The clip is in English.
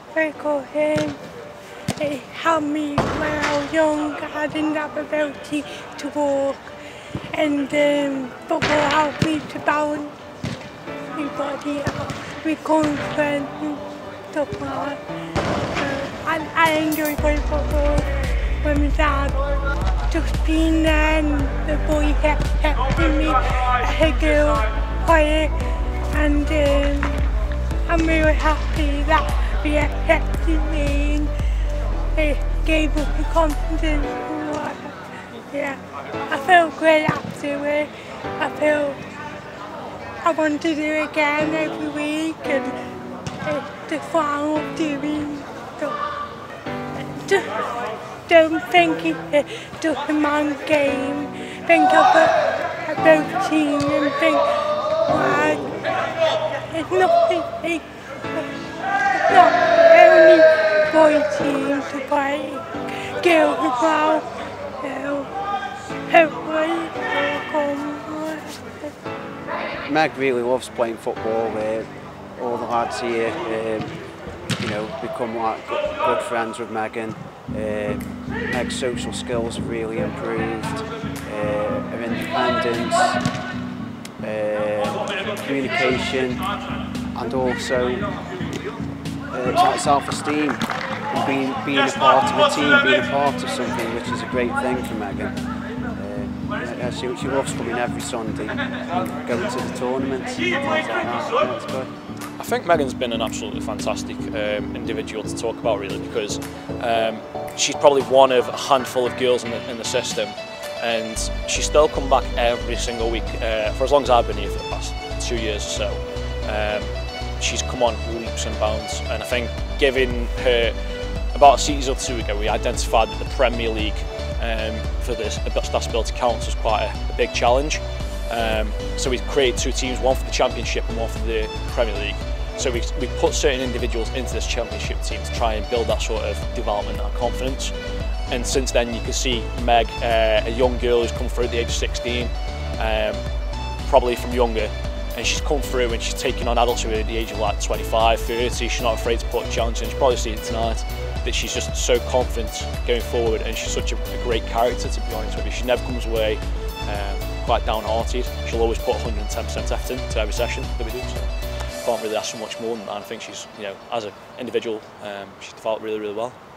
because it helped me when I was young. I didn't have the ability to walk, and football helped me to balance my body out, my confidence and stuff like that. I enjoy playing football with my dad. Just being there and the boy accepting me as a girl player, and I'm really happy that they accepted me and they gave us the confidence. Yeah, I feel great after it. I feel I want to do it again every week, and that's what I love doing. Just don't think it's just a man game. Think of it about team and think, like, it's nothing. It's not only boy team to play, girls as well. Hopefully it'll come. Meg really loves playing football. All the lads here, become like good friends with Megan. Meg's social skills have really improved. Her independence, communication, and also self-esteem. And being a part of a team, being a part of something, which is a great thing for Megan. She loves coming every Sunday and going to the tournaments and things like that. Yeah, it's good. I think Megan's been an absolutely fantastic individual to talk about, really, because she's probably one of a handful of girls in the system, and she's still come back every single week for as long as I've been here for the past 2 years or so. She's come on leaps and bounds, and I think giving her about a season or two ago, we identified that the Premier League for this disability counts was quite a big challenge. So we created 2 teams, one for the Championship and one for the Premier League. So we put certain individuals into this Championship team to try and build that sort of development and confidence. And since then you can see Meg, a young girl who's come through at the age of 16, probably from younger, and she's come through and she's taking on adults who are at the age of like 25, 30, she's not afraid to put a challenge in. She's probably seen it tonight, that she's just so confident going forward, and she's such a great character, to be honest with you. She never comes away quite downhearted. She'll always put 110% effort into every session that we do, so can't really ask for much more than that. I think she's, as an individual, she's developed really, really well.